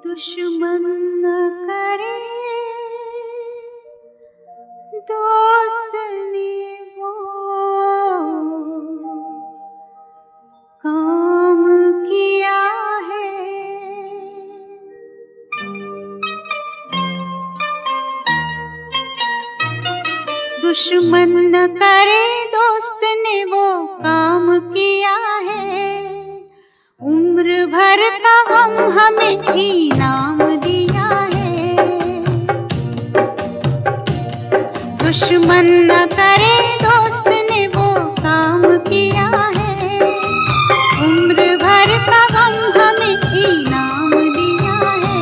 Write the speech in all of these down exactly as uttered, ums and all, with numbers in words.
दुश्मन न करे दोस्त ने वो काम किया है। दुश्मन न करे दोस्त ने वो काम किया है। उम्र भर का गम हमें इनाम दिया है। दुश्मन न करे दोस्त ने वो काम किया है। उम्र भर का गम हमें इनाम दिया है।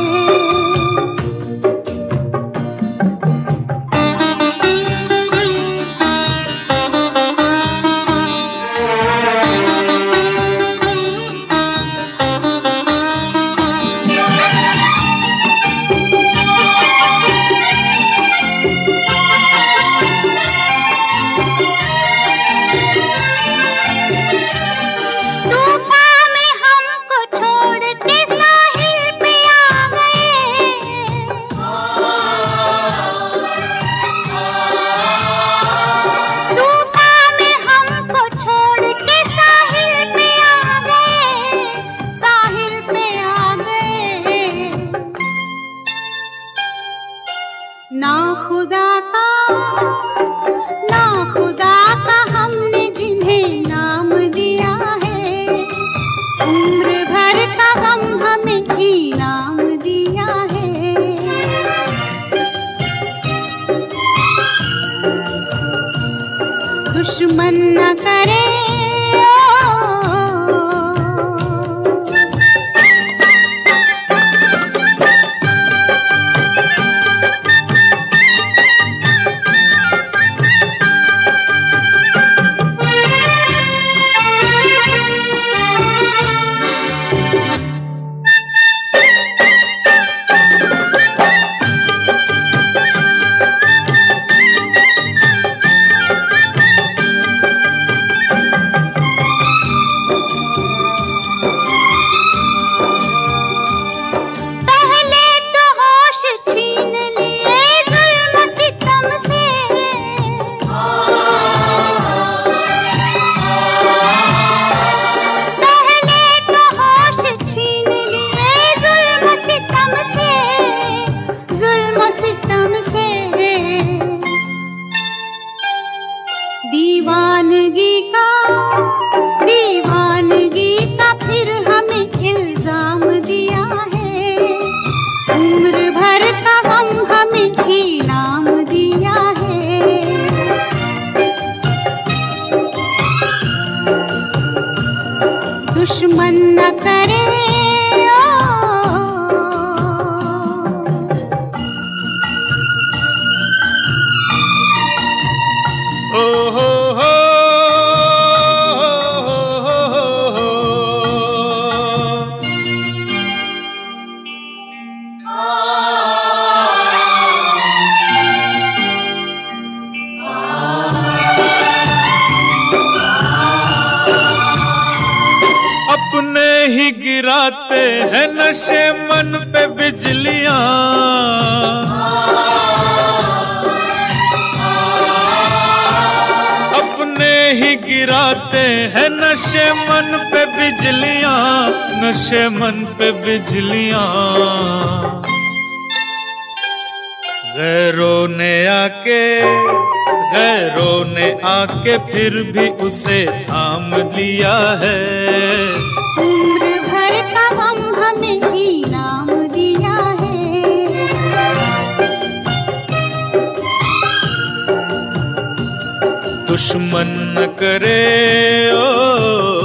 ना खुदा का ना खुदा का हमने जिन्हें नाम दिया है। उम्र भर का गम हमें इनाम दिया है। दुश्मन न करे दीवानगी का दीवानगी का फिर हमें इल्जाम दिया है। उम्र भर का गम हमें इनाम दिया है। दुश्मन न करे अपने ही गिराते हैं नशे मन पे बिजलियां। अपने ही गिराते हैं नशे मन पे बिजलियां, नशे मन पे बिजलियां। गैरों ने आके गैरों ने आके फिर भी उसे थाम लिया है। उम्र भर का गम हमें इनाम दिया है। दुश्मन न करे ओ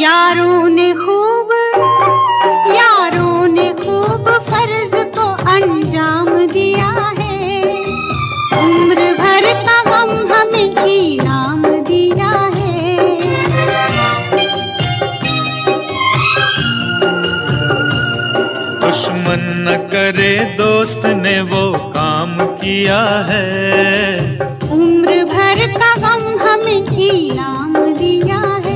यारों ने खूब यारों ने खूब फर्ज को अंजाम दिया है, उम्र भर का गम हमें इनाम दिया है। दुश्मन न करे दोस्त ने वो काम किया है, उम्र भर का गम हमें इनाम दिया है।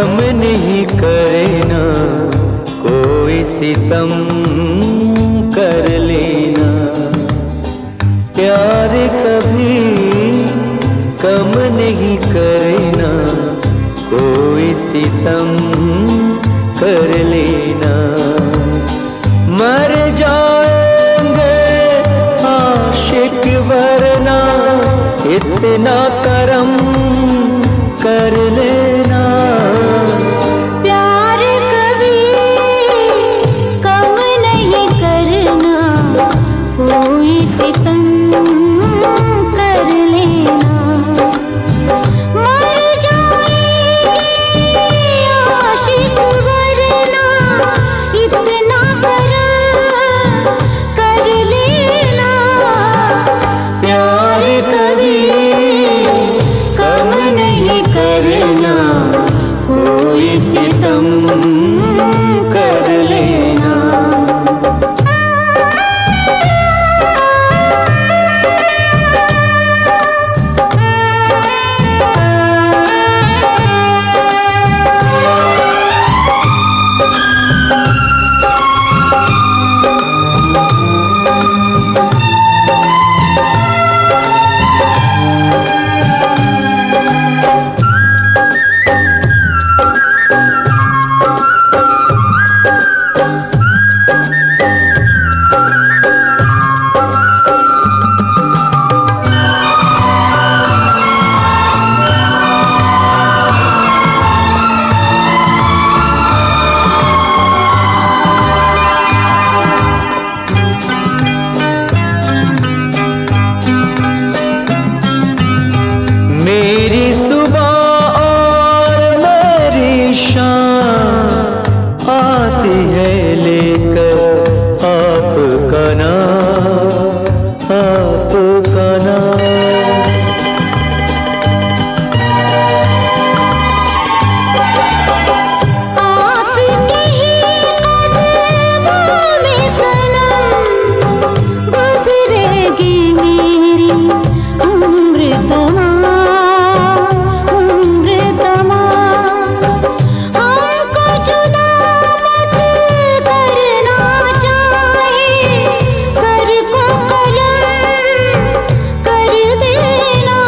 गम नहीं करना, कोई सितम कर लेना। प्यार कभी कम नहीं करना, कोई सितम कर लेना। मर जाएंगे आशिक वरना, इतना करम कर लेना। प्यार कभी कम नहीं करना, कोई सितम कर लेना। मर जाएंगे आशिक वरना, इतना करम कर लेना। प्यार कभी कम नहीं करना, कोई सितम कर लेना। मेरी सुबह और मेरी शाम आती है लेकर आपका नाम, आपका नाम। आपके ही कदमों में सनम गुजरेगी मेरी उम्र तमाम, उम्र तमाम। हमको जुदा मत करना चाहे, सर को कलम कर देना।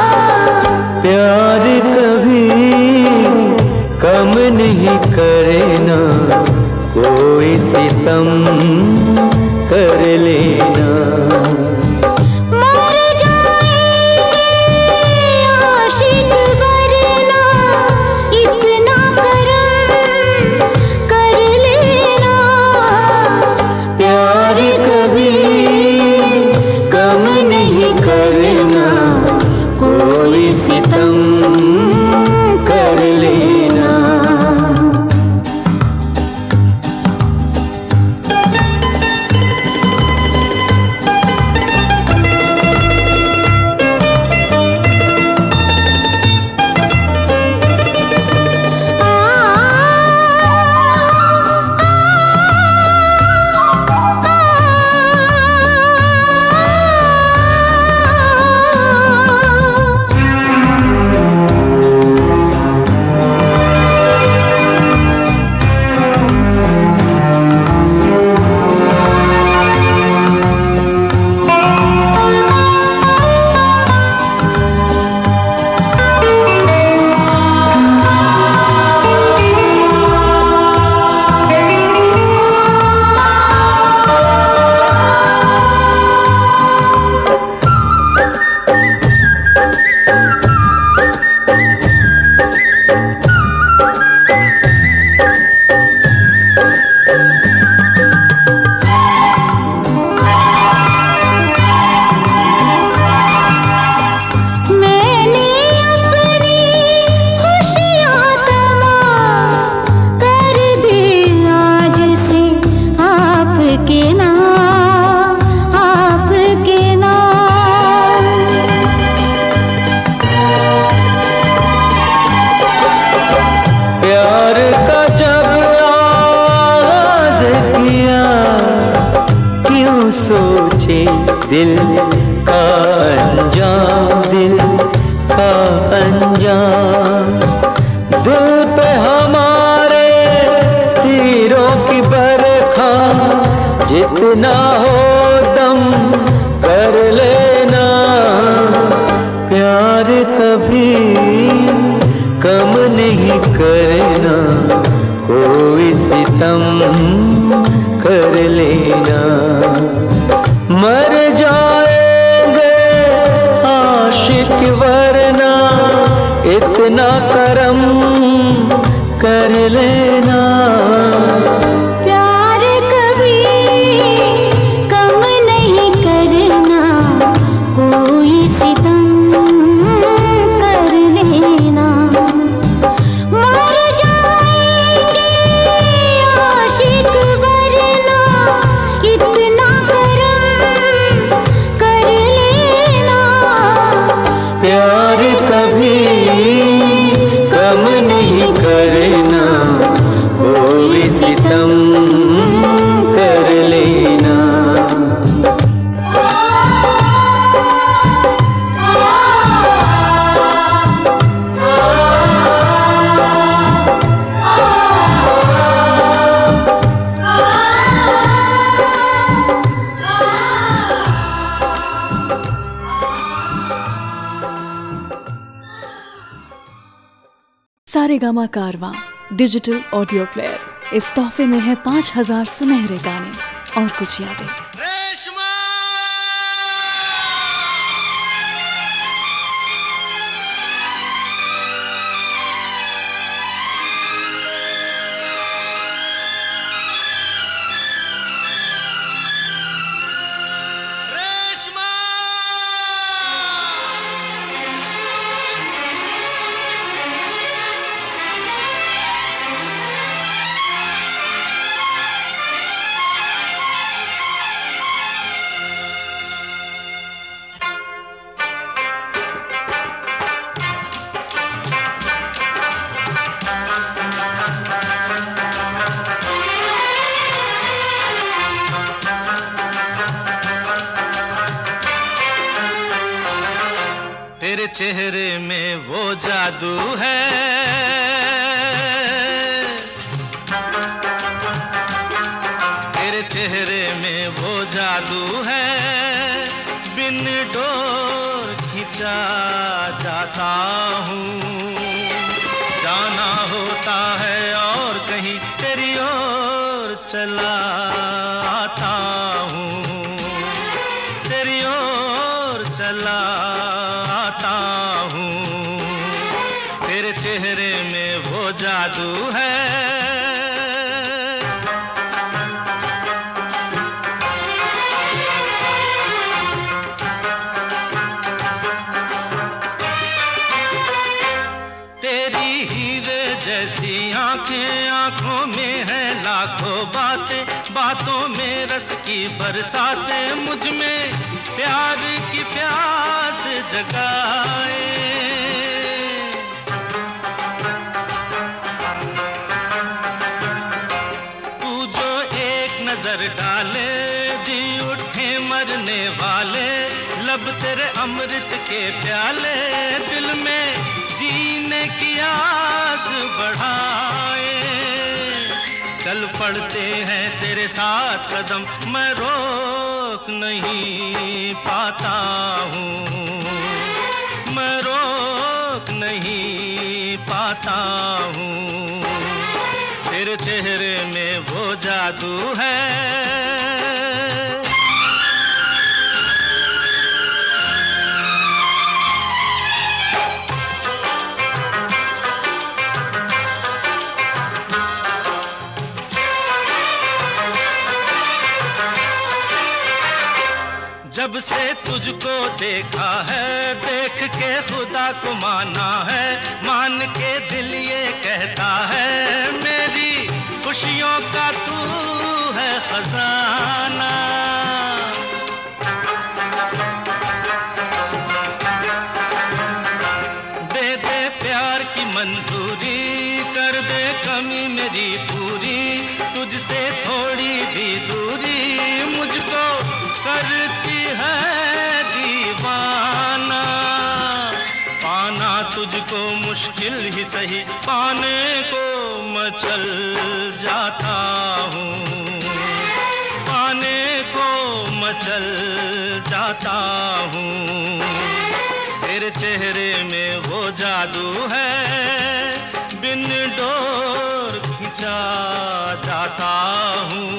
प्यार कभी कम नहीं करना, कोई सितम कर लेना। मर जाएंगे आशिक वरना, इतना करम कर लेना। प्यार कभी कम नहीं करना, कोई सितम कर लेना। दिल का अंजाम, दिल का अंजाम, दिल पे जितना हो दम कर लेना, प्यार कभी कम नहीं करना, कोई सितम कर लेना। मर जाएंगे आशिक वरना, इतना करम कर लेना। प्यार कभी कम नहीं करना, कोई सितम कर लेना। मर जाएंगे आशिक वरना, इतना करम कर लेना। प्यार कभी कम नहीं करना, कोई सितम कर लेना। सारेगामा कारवां डिजिटल ऑडियो प्लेयर। इस तोहफे में है पाँच हजार सुनहरे गाने और कुछ यादें। तेरे चेहरे में वो जादू है, तेरे चेहरे में वो जादू है, बिन डोर खिंचा जाता हूँ। जाना होता है और कहीं तेरी ओर चला आता हूँ, तेरी ओर चला आता हूँ। तेरे चेहरे में वो जादू है। तेरी हीरे जैसी आंखें, आंखों में है लाखों बातें, बातों में रस की बरसातें, मुझ में प्यार की प्यास जगाए। तू जो एक नजर डाले जी उठे मरने वाले, लब तेरे अमृत के प्याले, दिल में जीने की आस बढ़ाए। चल पड़ते हैं तेरे साथ कदम, मैं रोक नहीं पाता हूँ, मैं रोक नहीं पाता हूँ। तेरे चेहरे में वो जादू है। जब से तुझको देखा है, देख के खुदा को माना है, मान के दिल ये कहता है, मेरी खुशियों का तू है खजाना। दे दे प्यार की मंजूरी, कर दे कमी मेरी पूरी, तुझसे थोड़ी भी दूरी मुझको करती है दीवाना। पाना तुझको मुश्किल ही सही, पाने को मैं चल जाता हूँ, पाने फिसल जाता हूँ। तेरे चेहरे में वो जादू है, बिन डोर खिंचा जाता हूँ।